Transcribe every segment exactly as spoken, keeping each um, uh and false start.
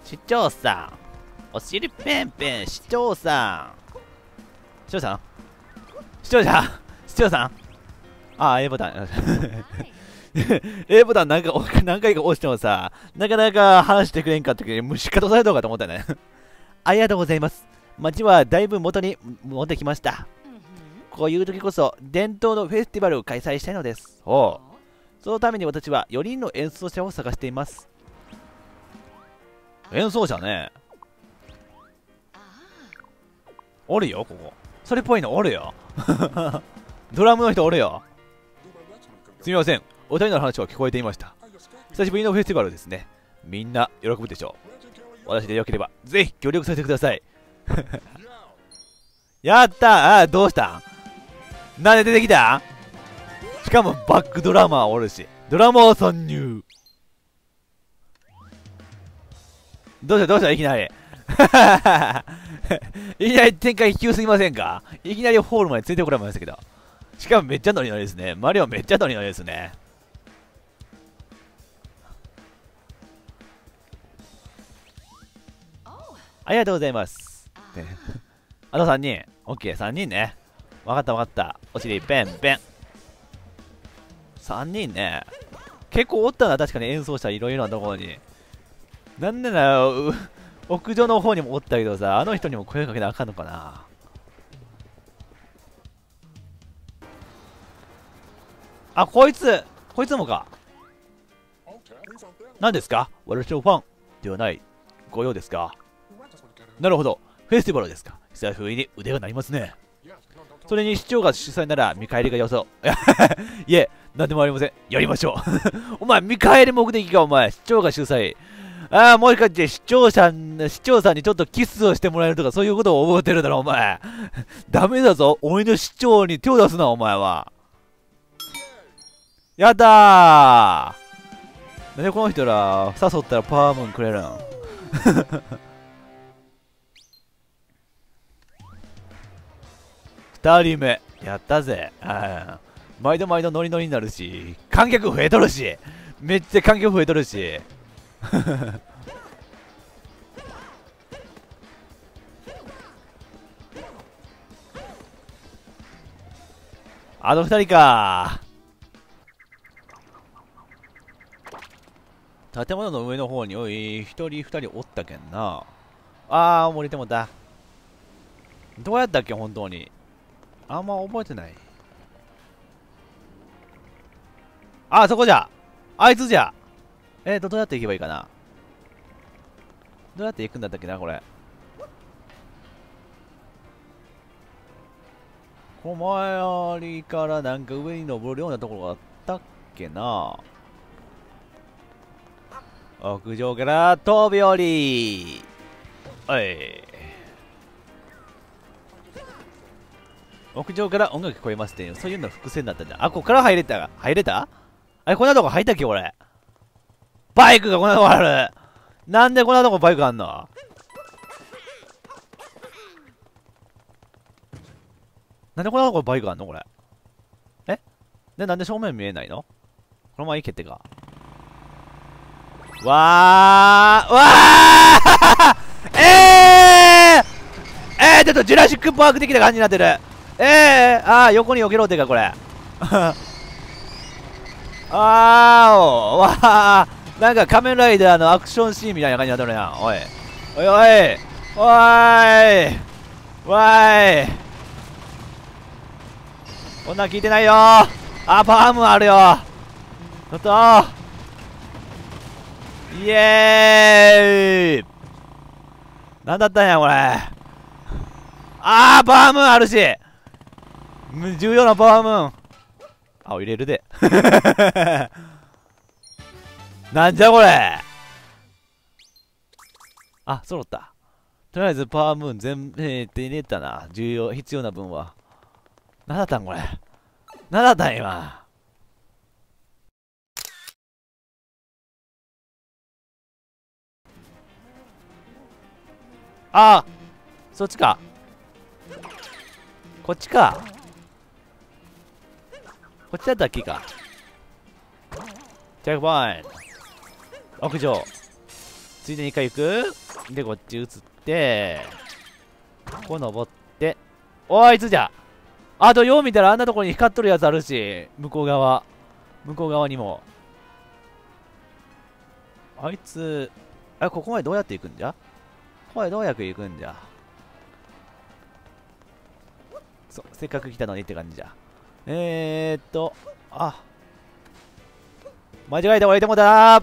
市長さん、お尻ペンペン、市長さん。市長さん市長さん市長さんああ、A ボタン。A ボタンなんか何回か押してもさ、なかなか話してくれんかったけど、虫かとされたのかと思ったね。ありがとうございます。街はだいぶ元に戻ってきました。こういう時こそ伝統のフェスティバルを開催したいのです。おう。そのために私はよにんの演奏者を探しています。演奏者ね。おるよ、ここ。それっぽいのおるよ。ドラムの人おるよ。すみません。お二人の話は聞こえていました。久しぶりのフェスティバルですね。みんな喜ぶでしょう。私でよければ、ぜひ協力させてください。やったー。あー、どうしたんなんで出てきたん。しかもバックドラマーおるし。ドラマー参入。どうしたどうしたいきなり。いきなり展開急すぎませんか。いきなりホールまでついてこられましたけど。しかもめっちゃノリノリですね。マリオめっちゃノリノリですね。ありがとうございます。あとさんにん。オッケー、さんにんね。わかったわかった。お尻ペンペン。さんにんね。結構おったな、確かに演奏者いろいろなところに。なんでだよ、屋上の方にもおったけどさ、あの人にも声かけなあかんのかな。あ、こいつこいつもか。何ですか。私のファンではないご用ですか。なるほど、フェスティバルですか。久しぶりに腕が鳴りますね。それに市長が主催なら見返りがよそう。いえ、なんでもありません。やりましょう。お前、見返り目的か、お前。市長が主催。ああ、もしかして市長さん、市長さんにちょっとキスをしてもらえるとか、そういうことを覚えてるだろ、お前。ダメだぞ。俺の市長に手を出すな、お前は。やったー。なんでこの人ら、誘ったらパワームーンくれるん。二人目。やったぜ。あ毎度毎度ノリノリになるし、観客増えとるし、めっちゃ観客増えとるし。あの二人か。建物の上の方におい、一人二人おったけんな。あー、漏れてもだ。どうやったっけ、本当に。あんま覚えてない。あー、そこじゃ。あいつじゃ。えーと、どうやって行けばいいかな。どうやって行くんだったっけな、これ。この周りからなんか上に登るようなところがあったっけな。屋上から飛び降り。おい。屋上から音楽聞こえますって、そういうの伏線だったんだ。あ、ここから入れた入れたあれ、こんなとこ入ったっけ、俺。バイクがこんなとこある。なんでこんなとこバイクあんの。なんでこんなとこバイクあんのこれ。えで、なんで正面見えないの。このまま行けってか。わーわーえーえーちょっとジュラシックパーク的な感じになってる。えーあー横に避けろってかこれ。あーおわーなんか仮面ライダーのアクションシーンみたいな感じになってるやん。おいおいおいおいおいこんなん聞いてないよー。あ、パームあるよ。ちょっとイエーイ。なんだったんやこれ。あーパームあるし、重要なパワームーン。あ、入れるで。なんじゃこれ。あ、揃った。とりあえずパワームーン全部手に入れたな。重要、必要な分は。なんだったんこれ。なんだったん今。ああそっちか。こっちか。こっちだったっけか。チェックポイント。屋上。 ついでにいっかい行く。でこっち移って、ここ登って、おー、あいつじゃ。あとよう見たらあんなところに光っとるやつあるし、向こう側向こう側にもあいつ、あ、ここまでどうやって行くんじゃ。ここまでどうやって行くんじゃ。そう、せっかく来たのにって感じじゃ。えーっと、あ、間違えて降りてもだー。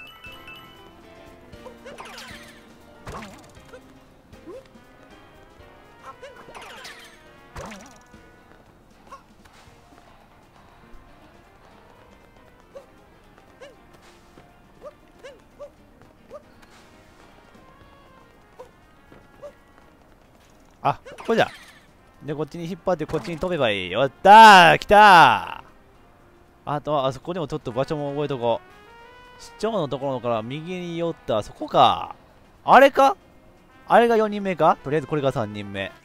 あ、ここじゃ。で、こっちに引っ張ってこっちに飛べばいい。やったー、来たー。あとは、あそこにもちょっと場所も覚えとこう。市長のところから右に寄った、そこか。あれかあれがよにんめか。とりあえずこれがさんにんめ。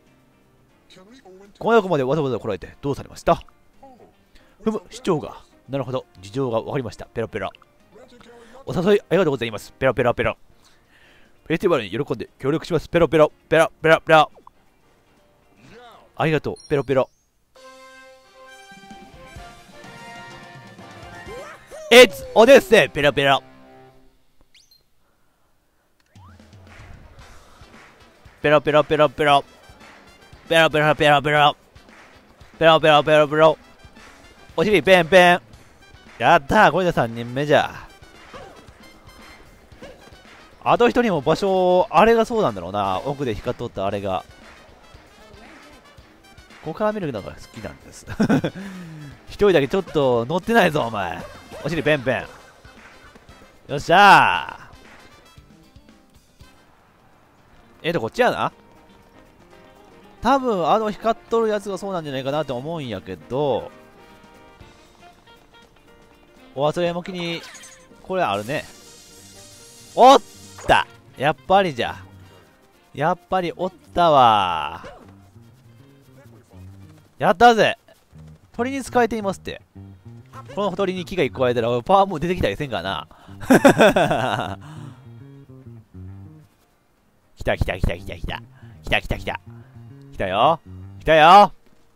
この横までわざわざ来られてどうされました。ふむ、市長が。なるほど、事情がわかりました。ペロペロ。お誘いありがとうございます。ペロペロペロ。フェスティバルに喜んで協力します。ペロペロペロペロペロ。ありがとう。ペロペロ。エッツオデッセペロペロ。ペロペロペロペロ。ペロペロペロペロ。ペロペロペロペロ。お尻ペンペン。やったー、これでさんにんめじゃ。あと一人も場所、あれがそうなんだろうな。奥で光っとったあれが。ここから見るのが好きなんです。一人だけちょっと乗ってないぞ、お前。お尻ペンペン。よっしゃー。えっと、こっちやな。多分、あの光っとるやつがそうなんじゃないかなって思うんやけど、お忘れもきに、これあるね。おったやっぱりじゃ。やっぱりおったわー。やったぜ。鳥に使えていますって。この鳥に木がいっこ加えたらパワーも出てきたりせんかな。来た来た来た来た来た。来た来た来た。来たよ。来たよ。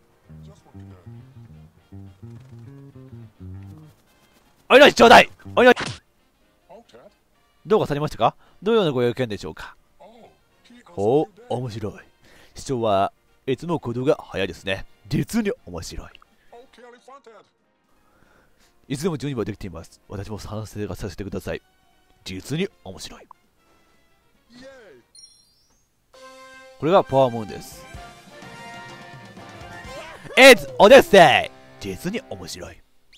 おいのしちょうだい。おいのし。どうかされましたか。どのようなご用件でしょうか。ほう、面白い。市長はいつも行動が早いですね。実に面白い。いつでも準備はできています。私も賛成がさせてください。実に面白い。これがパワームーンです。It's Odyssey! 実に面白い。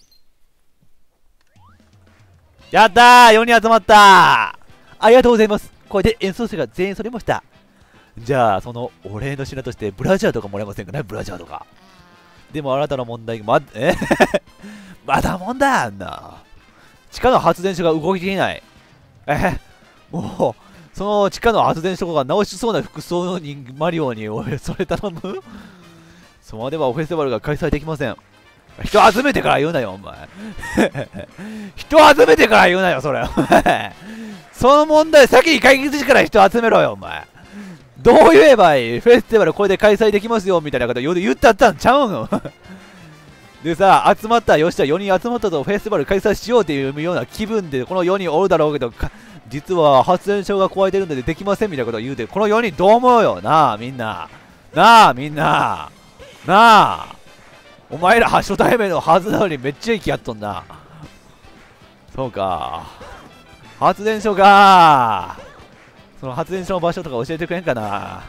やったー !よにん集まったー。ありがとうございます。これで演奏者が全員揃いました。じゃあ、そのお礼の品としてブラジャーとかもらえませんかね。ブラジャーとか。でもあなたの問題がま、えまだ問題あんな。地下の発電所が動いていない。えもう、その地下の発電所が直しそうな服装にマリオに、おい、それ頼むそのまではフェスティバルが開催できません。人集めてから言うなよ、お前。人集めてから言うなよ、それ。その問題先に解決してから人集めろよ、お前。どう言えばいい。フェスティバルこれで開催できますよみたいなこと言ったったんちゃうの。でさ、集まったよっしゃよにん集まったとフェスティバル開催しようっていうような気分でこのよにんおるだろうけど、実は発電所が壊れてるのでできませんみたいなことを言うて、このよにんどう思うよなあみんな。なあみんな。なあお前ら初対面のはずなのにめっちゃ息やっとんな。そうか、発電所か。その発電所の場所とか教えてくれんかな。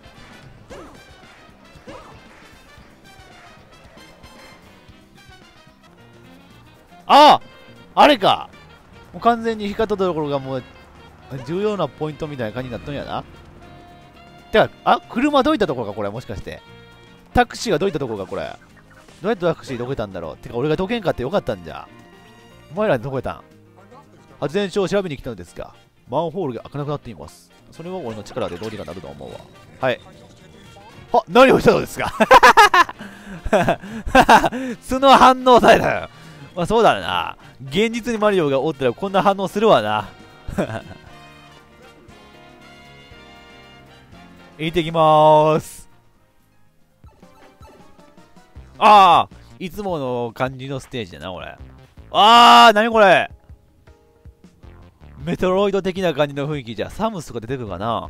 あああれか。もう完全に光ったところがもう重要なポイントみたいな感じになっとんやな。てか、あ、車どういったところかこれ。もしかしてタクシーがどういったところかこれ。どうやってタクシーどけたんだろう。てか俺がどけんかってよかったんじゃ。お前らどこやったん。発電所を調べに来たのですが、マンホールが開かなくなっています。それは俺の力でどうにかなると思うわ。はい。あ、何をしたのですか。その反応されたよ。まあそうだな。現実にマリオがおったらこんな反応するわな。 行ってきまーす。ああ、いつもの感じのステージだな、これ。あー、なにこれ。メトロイド的な感じの雰囲気じゃ、サムスとか出てくるかな。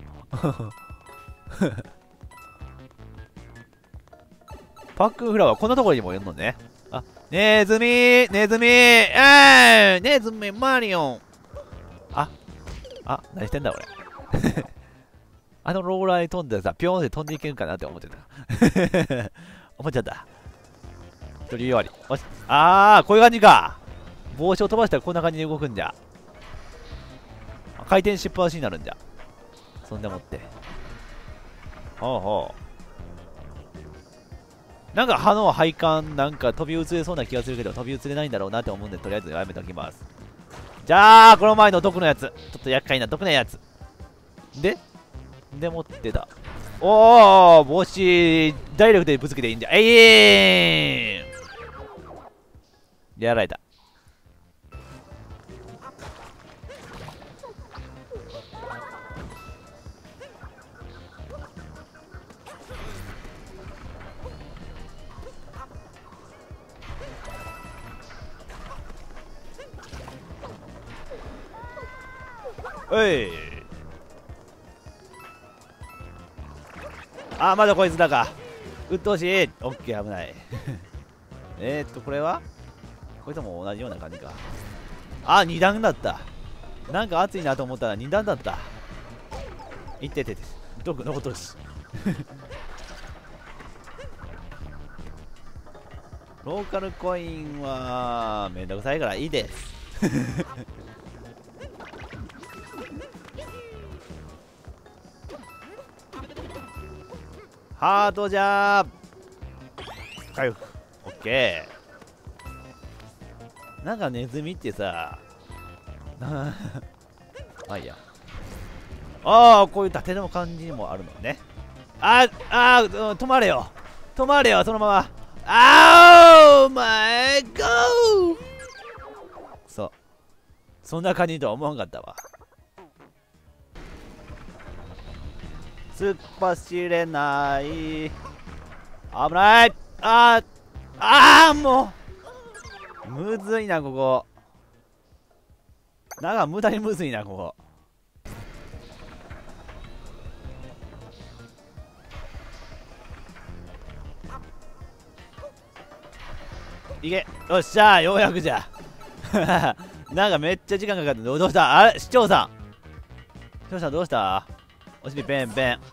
パックンフラワー、こんなところにもいるのね。あ、ネズミネズミえーネズミマリオン。あ、あ、何してんだ俺。あのローラーに飛んでさ、ピョーンって飛んでいけるかなって思ってた。思っちゃった。一人弱り。よし。あー、こういう感じか。帽子を飛ばしたらこんな感じで動くんじゃ。回転しっぱなしになるんじゃ。そんでもって。ほうほう。なんか歯の配管なんか飛び移れそうな気がするけど飛び移れないんだろうなって思うんでとりあえずやめておきます。じゃあこの前の毒のやつちょっと厄介な毒なやつでで持ってた。おお帽子ダイレクトでぶつけていいんじゃ。えいえーやられた。おい。あ、まだこいつだか。うっとうしい。オッケー、危ない。えーっと、これはこれとも同じような感じか。あ、に段だった。なんか熱いなと思ったらに段だった。いっててて。どこ残っとるし。ローカルコインはめんどくさいからいいです。ハートじゃー回復。オッケー。なんかネズミってさまあいいや。ああこういう縦の感じにもあるのね。ああ、うん、止まれよ止まれよそのまま。あーマイゴー。そうそんな感じとは思わんかったわ。突っ走れない。危ない。あーあーもうむずいなここ。なんか無駄にむずいなここ。いけ。よっしゃーようやくじゃ。なんかめっちゃ時間かかって。どうしたあれ市長さん市長さんどうした。お尻ペンペン。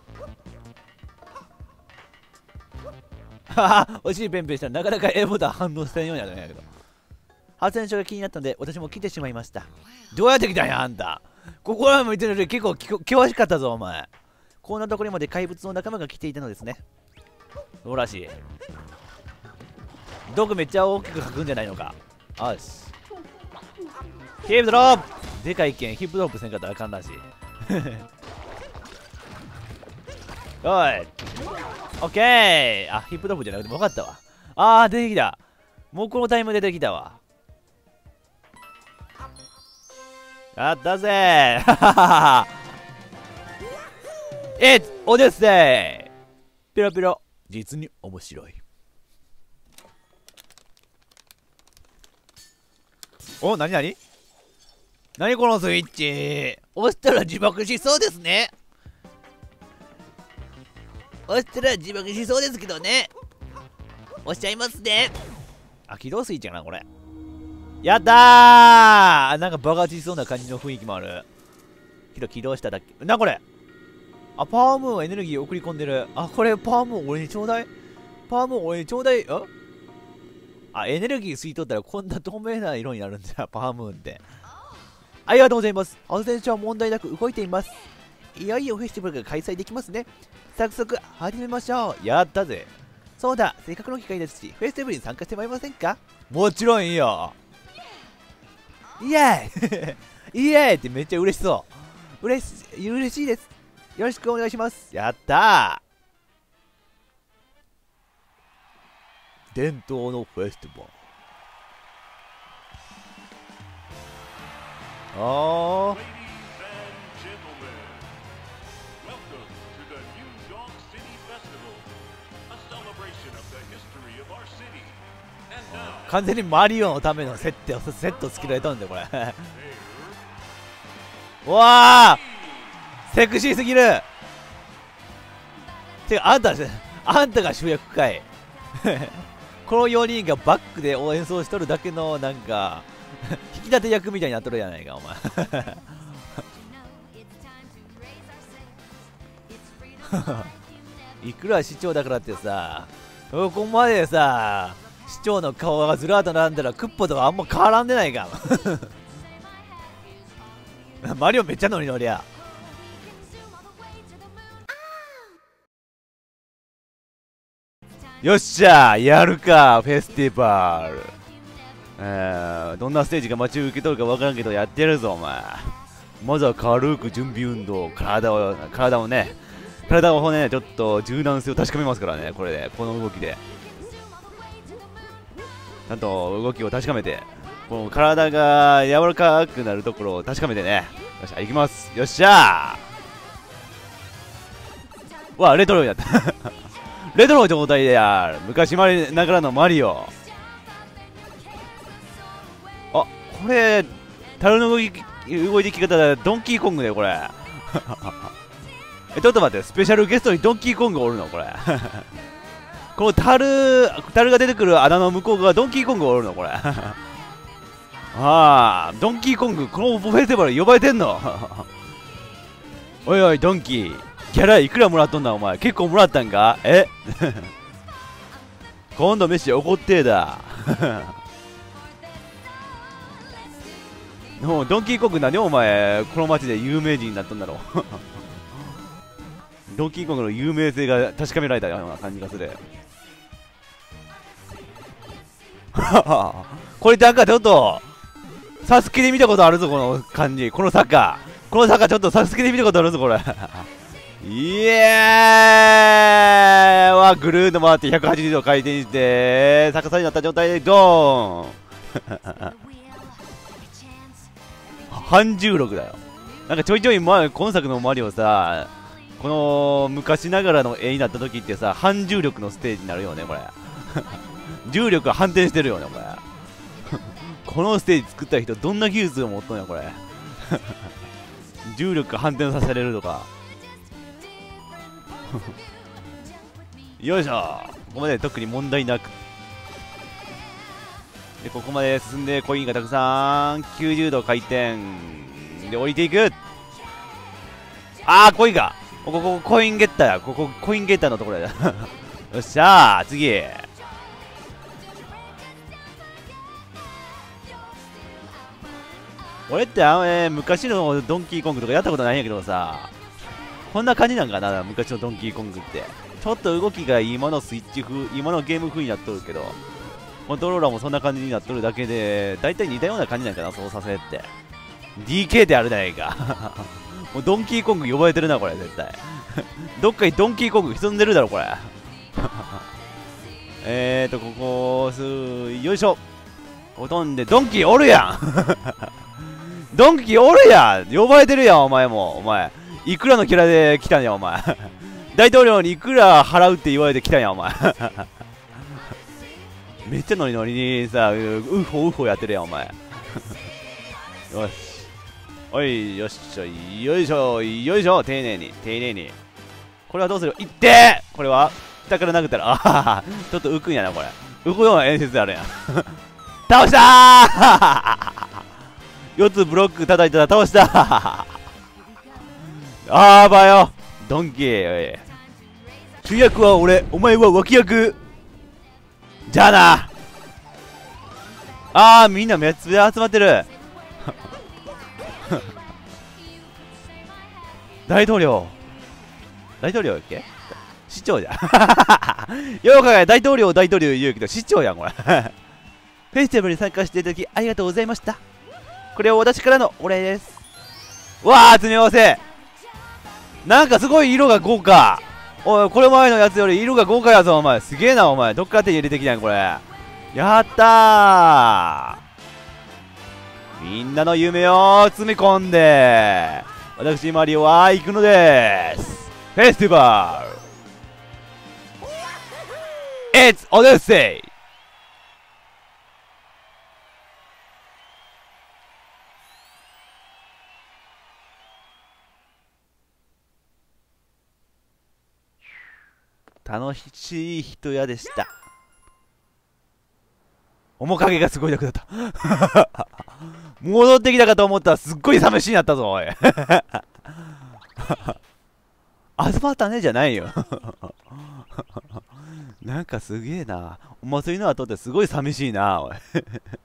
ははお尻ペンペンしたらなかなか A ボタン反応せんようになるんやけど。発電所が気になったので私も来てしまいました。どうやって来たんやあんた。ここら向いてるので結構険しかったぞお前。こんなところまで怪物の仲間が来ていたのですね。そうらしい。毒めっちゃ大きく書くんじゃないのか。よしヒップドロップ。でかい剣ヒップドロップせんかったらあかんらしい。おいオッケー。あヒップドロップじゃなくても分かったわ。あー出てきた。もうこのタイム出てきたわ。やったぜー。えおですねー。ピロピロ実に面白い。お、なになになにこのスイッチ。押したら自爆しそうですね。押したら自爆しそうですけどね。押しちゃいますね。あ、起動スイッチかなこれ。やったー。なんか爆発しそうな感じの雰囲気もあるけど起動しただけなこれ。あ、パワームーンエネルギー送り込んでる。あ、これパワームーン俺にちょうだい。パワームーン俺にちょうだい。ああ、エネルギー吸い取ったらこんな透明な色になるんだよ、パワームーンって。ありがとうございます。発電所は問題なく動いています。いよいよフェスティバルが開催できますね。早速始めましょう。やったぜ。そうだ、せっかくの機会ですし、フェスティバルに参加してもらえませんか。もちろんいいよ。イエーイイエーイってめっちゃ嬉しそう。嬉し嬉しいです。よろしくお願いします。やったー。伝統のフェスティバル。あー完全にマリオのための設定をセットつけられたんでこれうわーセクシーすぎる。てかあんたあんたが主役かいこのよにんがバックで演奏しとるだけのなんか引き立て役みたいになっとるやないかお前いくら市長だからってさ、ここまでさ市長の顔がずらっと並んだらクッポとかあんま変わらんでないかマリオめっちゃノリノリや。よっしゃやるかフェスティバル。えー、どんなステージが待ち受けとるか分からんけどやってやるぞお前。まずは軽く準備運動、体を体をね体をねちょっと柔軟性を確かめますからね。これでこの動きでちゃんと動きを確かめて、この体が柔らかくなるところを確かめてね。よっしゃ行きます。よっしゃーわレトロになったレトロの状態でやる昔ながらのマリオ。あこれ樽の動き動いてき方だ。ドンキーコングだよこれえちょっと待って、スペシャルゲストにドンキーコングおるのこれこの樽樽が出てくる穴の向こう側ドンキーコングおるのこれああドンキーコングこのフェスティバル呼ばれてんのおいおいドンキーギャラいくらもらっとんだお前。結構もらったんかえ今度飯怒ってーだもうドンキーコング何お前この街で有名人になったんだろうドンキーコングの有名性が確かめられたような感じがするこれなんかちょっとサスケで見たことあるぞこの感じ。この坂この坂ちょっとサスケで見たことあるぞこれイエーイわぐるーっと回ってひゃくはちじゅうど回転して逆さになった状態でドーン半重力だよ。なんかちょいちょい、ま、今作のマリオさこの昔ながらの絵になった時ってさ半重力のステージになるよねこれ重力が反転してるよねこれこのステージ作った人どんな技術を持っとんやこれ重力が反転させれるとかよいしょここまで特に問題なくでここまで進んでコインがたくさんきゅうじゅうど回転で降りていく。あーコインがここここコインゲッターやここコインゲッターのところやよっしゃー次俺ってあの、えー、昔のドンキーコングとかやったことないんやけどさこんな感じなんかな昔のドンキーコングってちょっと動きが今のスイッチ風今のゲーム風になっとるけどコントローラーもそんな感じになっとるだけで大体似たような感じなんかな操作性って ディーケー であるじゃないかもうドンキーコング呼ばれてるなこれ絶対どっかにドンキーコング潜んでるだろこれえーとここすよいしょほとんでドンキーおるやんドンキーおるやん呼ばれてるやんお前もお前いくらのキャラで来たんやお前大統領にいくら払うって言われて来たんやお前めっちゃノリノリにさうほうほやってるやんお前よしおいよっしょよいしょよいしょ丁寧に丁寧にこれはどうするいってーこれは下から殴ったらあははちょっと浮くんやなこれ浮くような演出であるやん倒したーよっつブロック叩いたら倒したーあーばよドンキー主役は俺お前は脇役じゃあなあーみんなめっちゃ集まってる大統領大統領やっけ市長じゃようかが大統領大統領言うけど市長やんこれフェスティバルに参加していただきありがとうございました。これは私からのお礼です。わあ詰め合わせなんかすごい色が豪華。おいこれ前のやつより色が豪華やぞお前すげえなお前どっから手入れてきたんやこれやったーみんなの夢を詰め込んで私マリオは行くのですフェスティバル It's Odyssey 楽しい人屋でした。面影がすごいなくなった戻ってきたかと思ったらすっごい寂しいなったぞおいアスパータねじゃないよなんかすげえな、お祭りの後ってすごい寂しいなおい